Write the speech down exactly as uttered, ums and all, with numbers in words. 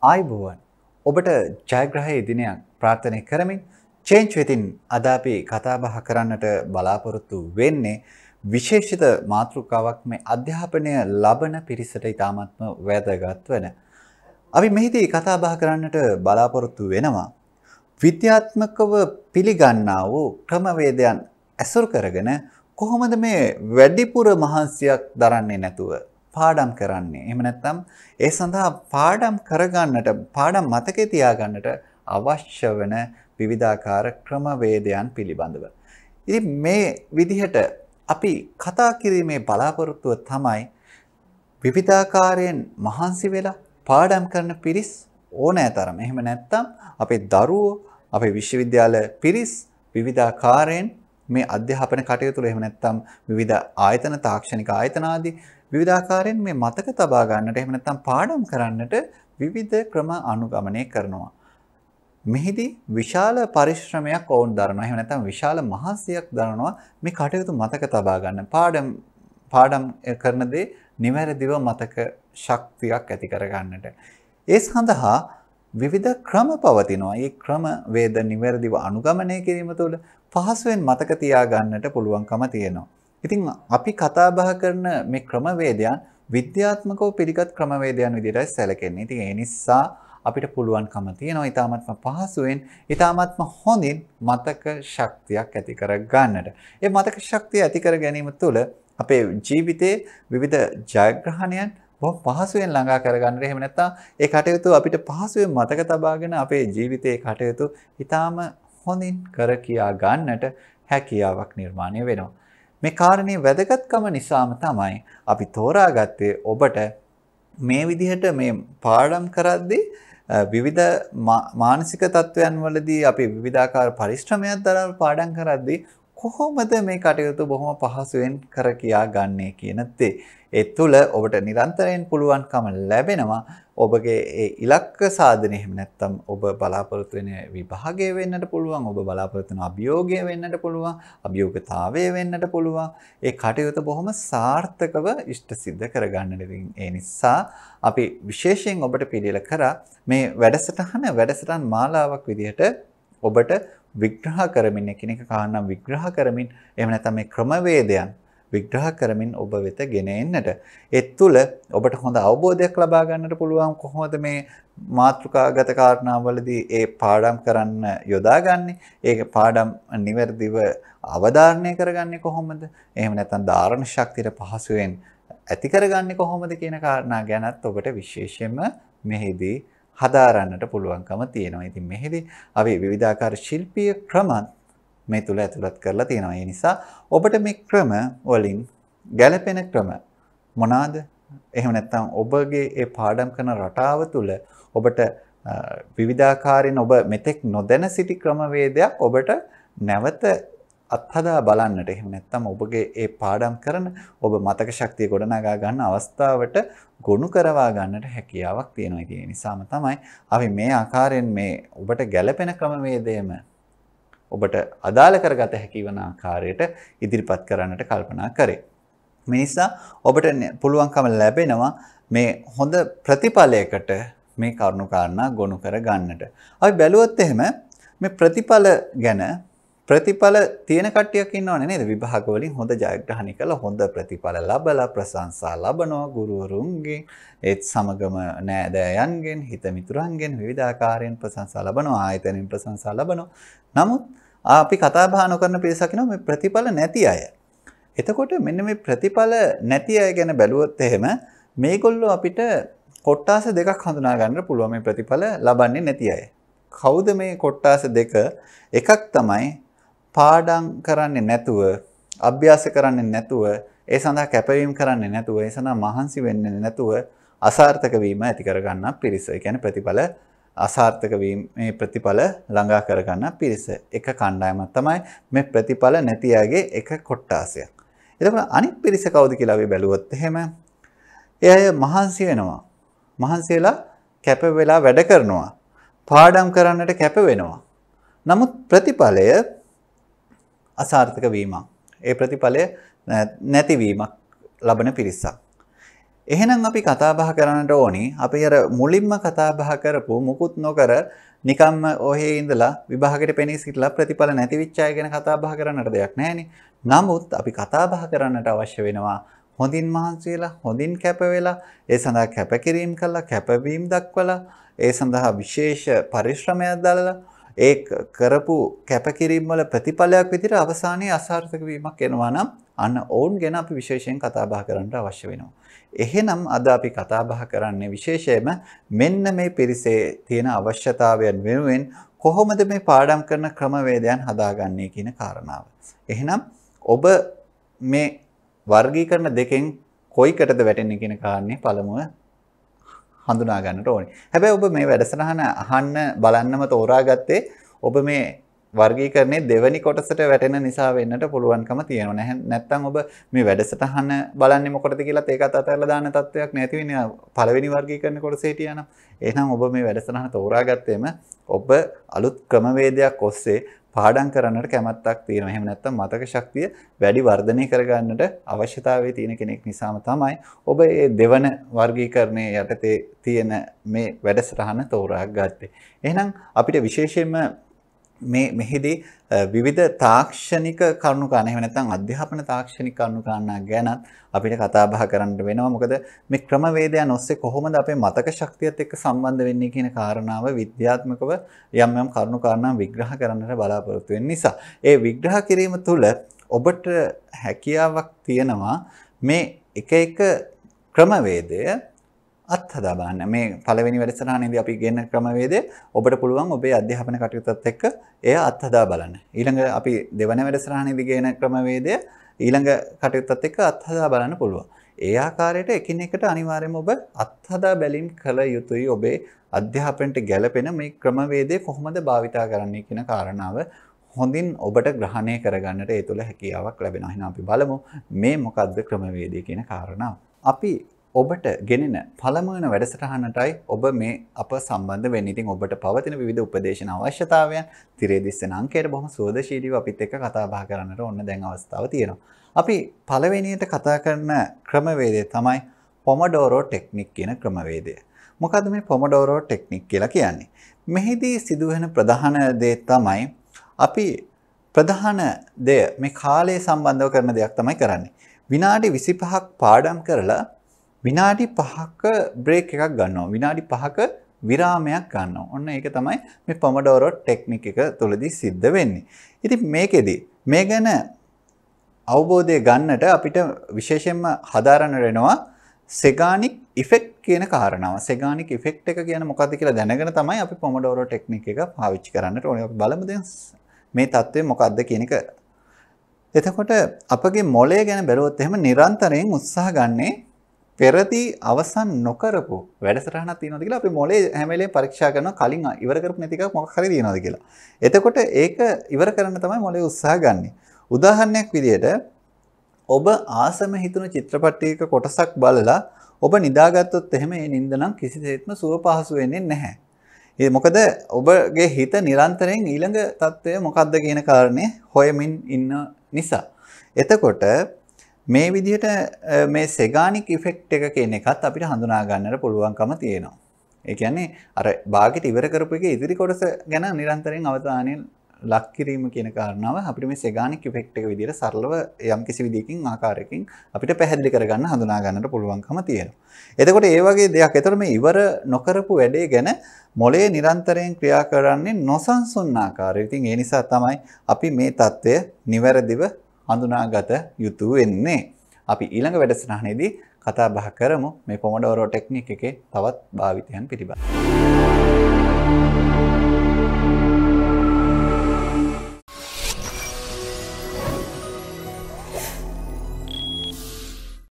ආයුබෝවන් ඔබට ජයග්‍රහී දිනයක් ප්‍රාර්ථනා කරමින් change within අද අපි කතා බහ කරන්නට බලාපොරොත්තු වෙන්නේ විශේෂිත මාතෘකාවක් මේ අධ්‍යාපනය ලබන පිරිසට ඉතාමත්ම වැදගත් වෙන. අපි මෙහිදී කතා බහ කරන්නට බලාපොරොත්තු වෙනවා විද්‍යාත්මකව පිළිගන්නා වූ ක්‍රමවේදයන් ඇසුරු කරගෙන කොහොමද මේ වැඩිපුර මහන්සියක් දරන්නේ නැතුව පාඩම් කරන්නේ. එහෙම නැත්නම් ඒ සඳහා පාඩම් කරගන්නට පාඩම් මතකේ තියාගන්නට අවශ්‍ය වෙන විවිධාකාර ක්‍රමවේදයන් පිළිබඳව. ඉතින් මේ විදිහට අපි කතා කිරීමේ බලාපොරොත්තුව තමයි විවිධාකාරයෙන් මහන්සි වෙලා පාඩම් කරන පිරිස් ඕනෑතරම්. එහෙම නැත්නම් අපේ දරුවෝ අපේ විශ්වවිද්‍යාල පිරිස් විවිධාකාරයෙන් මේ අධ්‍යාපන කටයුතු වල එහෙම නැත්නම් විවිධ ආයතන තාක්ෂණික ආයතන ආදී විවිධාකාරයෙන් මේ මතක තබා ගන්නට එහෙම නැත්නම් පාඩම් කරන්නට විවිධ ක්‍රම අනුගමනය කරනවා. මෙහිදී විශාල පරිශ්‍රමයක් වුන් දරනවා. එහෙම නැත්නම් විශාල මහන්සියක් දරනවා මේ කටයුතු මතක තබා ගන්න. පාඩම් පාඩම් කරන දේ නිවැරදිව මතක ශක්තියක් ඇති කර ගන්නට. ඒ සඳහා විවිධ ක්‍රම පවතිනවා. මේ ක්‍රම වේද නිවැරදිව අනුගමනය කිරීම තුළ පහසුවෙන් මතක තියා ගන්නට පුළුවන්කම තියෙනවා. ඉතින් අපි කතා බහ කරන මේ ක්‍රමවේදයන් විද්‍යාත්මකව පිළිගත් ක්‍රමවේදයන් විදිහටයි සැලකෙන්නේ. ඉතින් ඒ නිසා අපිට පුළුවන්කම තියෙනවා ඊටාත්ම පහසුවෙන් ඊටාත්ම හොඳින් මතක ශක්තියක් ඇති කර ගන්නට. ඒ මතක ශක්තිය ඇති කර ගැනීම තුළ අපේ ජීවිතයේ විවිධ ජයග්‍රහණයන් බොහොම පහසුවෙන් ළඟා කර ගන්නට එහෙම නැත්නම් ඒ කටයුතු අපිට පහසුවෙන් මතක තබාගෙන අපේ ජීවිතයේ කටයුතු ඊටාම හොඳින් කර කියා ගන්නට හැකියාවක් නිර්මාණය වෙනවා. මේ කාරණේ වැදගත්කම නිසාම තමයි අපි තෝරාගත්තේ ඔබට මේ විදිහට මේ පාඩම් කරද්දී විවිධ මානසික තත්වයන් වලදී අපි විවිධාකාර පරිශ්‍රමයක් දරන පාඩම් කරද්දී කොහොමද මේ කටයුතු බොහොම පහසුවෙන් කර කියා ගන්නේ කියන දේ. ඒ තුළ ඔබට නිරන්තරයෙන් පුළුවන්කම ලැබෙනවා ඔබගේ ඒ ඉලක්ක සාධනය එහෙම නැත්නම් ඔබ බලාපොරොත්තු වෙන විභාගය වෙන්නට පුළුවන්, ඔබ බලාපොරොත්තු වෙන අභියෝගය වෙන්නට පුළුවන්, අභියෝගතාවය වෙන්නට පුළුවන්. ඒ කටයුතු බොහොම සාර්ථකව ඉෂ්ට සිද්ධ කරගන්නට. ඒ නිසා අපි විශේෂයෙන් ඔබට පිළිල කරා මේ වැඩසටහන වැඩසටහන් මාලාවක් විදිහට ඔබට විග්‍රහ කරමින් එකිනෙක කාරණා විග්‍රහ කරමින් එහෙම නැත්නම් මේ ක්‍රමවේදයන් විග්‍රහ කරමින් ඔබ වෙත ගෙන එන්නට. ඒ තුළ ඔබට හොඳ අවබෝධයක් ලබා ගන්නට පුළුවන් කොහොමද මේ මාතෘකාගත කාරණාවලදී ඒ පාඩම් කරන්න යොදාගන්නේ. ඒක පාඩම් නිවැරදිව අවධාරණය කරගන්නේ කොහොමද? එහෙම නැත්නම් ධාරණ ශක්තියට පහසුවෙන් ඇති කරගන්නේ කොහොමද කියන කාරණා ගැනත් ඔබට විශේෂයෙන්ම මෙහිදී හදාරන්නට පුළුවන්කම තියෙනවා. ඉතින් මෙහිදී අපි විවිධාකාර ශිල්පීය ක්‍රමත් මේ තුල ඇතුළත් කරලා තියෙනවා. ඒ නිසා ඔබට මේ ක්‍රම වලින් ගැළපෙන ක්‍රම මොනවාද? එහෙම නැත්නම් ඔබගේ ඒ පාඩම් කරන රටාව තුල ඔබට විවිධාකාරයෙන් ඔබ මෙතෙක් නොදැන සිටි ක්‍රමවේදයක් ඔබට නැවත අත්හදා බලන්නට එහෙම නැත්නම් ඔබගේ ඒ පාඩම් කරන ඔබ මතක ශක්තිය ගොඩනගා ගන්න අවස්ථාවට ගොනු කරවා ගන්නට හැකියාවක් තියෙනවා. ඒ නිසාම තමයි අපි මේ ආකාරයෙන් මේ ඔබට ගැළපෙන ක්‍රමවේදයම ඔබට අදාළ කරගත හැකි වන ආකාරයට ඉදිරිපත් කරන්නට කල්පනා කරේ. මේ නිසා ඔබට පුළුවන්කම ලැබෙනවා මේ හොඳ ප්‍රතිඵලයකට මේ කරුණු කාරණා ගොනු කර ගන්නට. අපි බැලුවොත් එහෙම මේ ප්‍රතිඵල ගැන ප්‍රතිඵල තියෙන කට්ටියක් ඉන්නවනේ නේද? විභාග වලින් හොඳ ජයග්‍රහණය කළා හොඳ ප්‍රතිඵල ලබලා ප්‍රශංසා ලබනවා ගුරුවරුන්ගෙන් ඒත් සමගම නෑදෑයන්ගෙන් හිත මිතුරන්ගෙන් විවිධාකාරයෙන් ප්‍රශංසා ලබනවා ආයතනෙන් ප්‍රශංසා ලබනවා. නමුත් අපි කතා බහ නොකරන පිරිසක් ඉන්නවා මේ ප්‍රතිඵල නැති අය. එතකොට මෙන්න මේ ප්‍රතිඵල නැති අය ගැන බැලුවොත් එහෙම මේගොල්ලෝ අපිට කොට්ටාස දෙකක් හඳුනා ගන්න පුළුවන් මේ ප්‍රතිඵල ලබන්නේ නැති අය. කවුද මේ කොට්ටාස දෙක? එකක් තමයි පාඩම් කරන්නේ නැතුව, අභ්‍යාස කරන්නේ නැතුව, ඒ සඳහා කැපවීම කරන්නේ නැතුව, ඒ සඳහා මහන්සි වෙන්නේ නැතුව අසාර්ථක වීම ඇති කර ගන්න පිරිස. ඒ කියන්නේ ප්‍රතිඵල අසාර්ථක වීම මේ ප්‍රතිඵල ළඟා කර ගන්න පිරිස. එක කණ්ඩායමක් තමයි මේ ප්‍රතිඵල නැති අයගේ එක කොට්ටාසයක්. එතකොට අනිත් පිරිස කවුද කියලා අපි බැලුවොත් එහෙම ඒ අය මහන්සි වෙනවා. මහන්සි වෙලා කැප වෙලා වැඩ කරනවා. පාඩම් කරන්නට කැප වෙනවා. නමුත් ප්‍රතිඵලය අසාර්ථක වීමක්. ඒ ප්‍රතිඵලය නැතිවීමක් ලබන පිරිසක්. එහෙනම් අපි කතා බහ කරන්නට ඕනි. අපි අර මුලින්ම කතා බහ කරපු මුකුත් නොකර නිකම්ම ඔහේ ඉඳලා විභාගයට පෙනී සිටලා ප්‍රතිඵල නැති වෙච්ච අය ගැන කතා බහ කරන්නට දෙයක් නැහැනේ. නමුත් අපි කතා බහ කරන්නට අවශ්‍ය වෙනවා හොඳින් මහන්සි වෙලා, හොඳින් කැප වෙලා, ඒ සඳහා කැපකිරීම කළා, කැපවීම දක්වලා, ඒ සඳහා විශේෂ පරිශ්‍රමයක් දාලා ඒ කරපු කැපකිරීම වල ප්‍රතිඵලයක් විදිහට අවසානයේ අසාර්ථක වීමක් එනවා නම් අන්න ඕන් ගැන අපි විශේෂයෙන් කතා බහ කරන්න අවශ්‍ය වෙනවා. එහෙනම් අද අපි කතා බහ කරන්නේ විශේෂයෙන්ම මෙන්න මේ පිරිසේ තියෙන අවශ්‍යතාවයන් වෙනුවෙන් කොහොමද මේ පාඩම් කරන ක්‍රමවේදයන් හදාගන්නේ කියන කාරණාව. එහෙනම් ඔබ මේ වර්ගීකරණ දෙකෙන් කොයිකටද වැටෙන්නේ කියන කාරණේ පළමුව හඳුනා ගන්නට ඕනේ. හැබැයි ඔබ මේ වැඩසටහන අහන්න බලන්නම තෝරාගත්තේ ඔබ මේ වර්ගීකරණයේ දෙවෙනි කොටසට වැටෙන නිසා වෙන්නට පුළුවන්කම තියෙනවා. නැත්නම් ඔබ මේ වැඩසටහන බලන්නේ මොකටද කියලාත් ඒකත් අතහැරලා දාන්න තත්වයක් නැති වෙන්නේ පළවෙනි වර්ගීකරණ කොටසේ හිටියානම්. එහෙනම් ඔබ මේ වැඩසටහන තෝරාගත්තේම ඔබ අලුත් ක්‍රමවේදයක් ඔස්සේ පාඩම් කරන්නට කැමැත්තක් තියෙනවා. එහෙම නැත්නම් මතක ශක්තිය වැඩි වර්ධනය කරගන්නට අවශ්‍යතාවය තියෙන කෙනෙක් නිසාම තමයි ඔබ මේ දෙවන වර්ගීකරණයේ යටතේ තියෙන මේ වැඩසටහන තෝරාගත්තේ. එහෙනම් අපිට විශේෂයෙන්ම මේ මෙහිදී විවිධ තාක්ෂණික කරුණු කාරණා එහෙම නැත්නම් අධ්‍යාපන තාක්ෂණික කරුණු කාරණා ගැනත් අපිට කතා බහ කරන්න වෙනවා. මොකද මේ ක්‍රමවේදයන් ඔස්සේ කොහොමද අපේ මතක ශක්තියත් එක්ක සම්බන්ධ වෙන්නේ කියන කාරණාව විද්‍යාත්මකව යම් යම් කරුණු කාරණා විග්‍රහ කරන්නට බලාපොරොත්තු වෙන නිසා ඒ විග්‍රහ කිරීම තුළ ඔබට හැකියාවක් තියෙනවා මේ එක එක ක්‍රමවේදය අත්හදා බලන්න. මේ පළවෙනි වැඩසටහනේදී අපි ගෙන්න ක්‍රමවේදය ඔබට පුළුවන් ඔබේ අධ්‍යාපන කටයුත්තත් එක්ක එය අත්හදා බලන්න. ඊළඟ අපි දෙවන වැඩසටහනේදී ගෙන ක්‍රමවේදය ඊළඟ කටයුත්තත් එක්ක අත්හදා බලන්න පුළුවන්. ඒ ආකාරයට එකිනෙකට අනිවාර්යයෙන්ම ඔබ අත්හදා බැලීම් කළ යුතුයි. ඔබේ අධ්‍යාපනයට ගැළපෙන මේ ක්‍රමවේදය කොහොමද භාවිතා කරන්නේ කියන කාරණාව හොඳින් ඔබට ග්‍රහණය කරගන්නට ඒ තුළ හැකියාවක් ලැබෙනවා. එහෙනම් අපි බලමු මේ මොකක්ද ක්‍රමවේදය කියන කාරණාව. අපි ඔබට ගෙනෙන පළමුවන වැඩසටහනටයි ඔබ මේ අප සම්බන්ධ වෙන්නේ. ඉතින් ඔබට පවතින විවිධ උපදේශන අවශ්‍යතාවයන් තිරේ දිස්සන අංකයට බොහොම සුවදශීලීව අපිත් එක්ක කතා බහ කරන්නට ඕන දැන් අවස්ථාව තියෙනවා. අපි පළවෙනියට කතා කරන ක්‍රමවේදය තමයි පොමඩෝරෝ ටෙක්නික් කියන ක්‍රමවේදය. මොකද්ද මේ පොමඩෝරෝ ටෙක්නික් කියලා කියන්නේ? මෙහිදී සිදුවෙන ප්‍රධාන දේ තමයි අපි ප්‍රධාන දේ මේ කාලය සම්බන්ධව කරන දෙයක් තමයි කරන්නේ. විනාඩි විසිපහක් පාඩම් කරලා විනාඩි පහක බ්‍රේක් එකක් ගන්නවා. විනාඩි පහක විරාමයක් ගන්නවා. ඔන්න ඒක තමයි මේ පොමඩෝරෝ ටෙක්නික් එක තුලදී සිද්ධ වෙන්නේ. ඉතින් මේකෙදි මේ ගැන අවබෝධය ගන්නට අපිට විශේෂයෙන්ම හදාරන්න වෙනවා සෙගානික් ඉෆෙක්ට් කියන කාරණාව. සෙගානික් ඉෆෙක්ට් එක කියන්නේ මොකක්ද කියලා දැනගෙන තමයි අපි පොමඩෝරෝ ටෙක්නික් එක පාවිච්චි කරන්නට ඕනේ. අපි බලමු දැන් මේ தත්ත්වය මොකක්ද කියන එක. එතකොට අපගේ මොළය ගැන බැලුවොත් එහෙම නිරන්තරයෙන් උත්සාහ ගන්නේ පෙරදී අවසන් නොකරපු වැඩසටහනක් තියෙනවද කියලා අපි මොලේ හැම වෙලේම පරීක්ෂා කරනවා කලින් ඉවර කරපු නැති එකක් මොකක් හරි තියෙනවද කියලා. එතකොට ඒක ඉවර කරන්න තමයි මොලේ උත්සාහ ගන්නෙ. උදාහරණයක් විදිහට ඔබ ආසම හිතුණු චිත්‍රපටයක කොටසක් බලලා ඔබ නිදාගත්තොත් එහෙම ඒ නිින්ද නම් කිසිසේත්ම සුව පහසු වෙන්නේ නැහැ. ඒ මොකද ඔබගේ හිත නිරන්තරයෙන් ඊළඟ தත්ත්වය මොකක්ද කියන කාරණේ හොයමින් ඉන්න නිසා. එතකොට මේ විදිහට මේ සෙගානික් ඉෆෙක්ට් එක කියන එකත් අපිට හඳුනා ගන්නට පුළුවන්කම තියෙනවා. ඒ කියන්නේ අර භාගයට ඉවර කරපු එකේ ඉදිරි කොටස ගැන නිරන්තරයෙන් අවධානය ලක් කිරීම කියන කාරණාව අපිට මේ සෙගානික් ඉෆෙක්ට් එක විදිහට සරලව යම් කිසි විදිහකින් ආකාරයකින් අපිට පැහැදිලි කරගන්න හඳුනා ගන්නට පුළුවන්කම තියෙනවා. එතකොට ඒ වගේ දෙයක්. එතකොට මේ ඉවර නොකරපු වැඩේ ගැන මොළයේ නිරන්තරයෙන් ක්‍රියා කරන්නේ නොසන්සුන් ආකාරය. ඉතින් ඒ නිසා තමයි අපි මේ தත්ත්වය නිවැරදිව හඳුනාගත යුතු වෙන්නේ. අපි ඊළඟ වැඩසටහනේදී කතා බහ කරමු මේ පොමඩෝරෝ ටෙක්නික් එකේ තවත් භාවිතයන් පිළිබඳව.